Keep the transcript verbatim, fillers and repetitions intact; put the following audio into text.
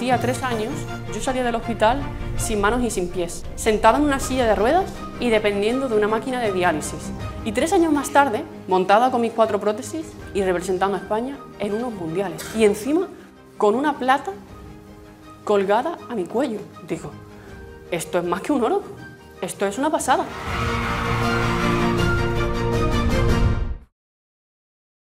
hacía tres años yo salía del hospital sin manos y sin pies, sentada en una silla de ruedas y dependiendo de una máquina de diálisis. Y tres años más tarde, montada con mis cuatro prótesis y representando a España en unos mundiales. Y encima, con una plata colgada a mi cuello. Digo, esto es más que un oro, esto es una pasada.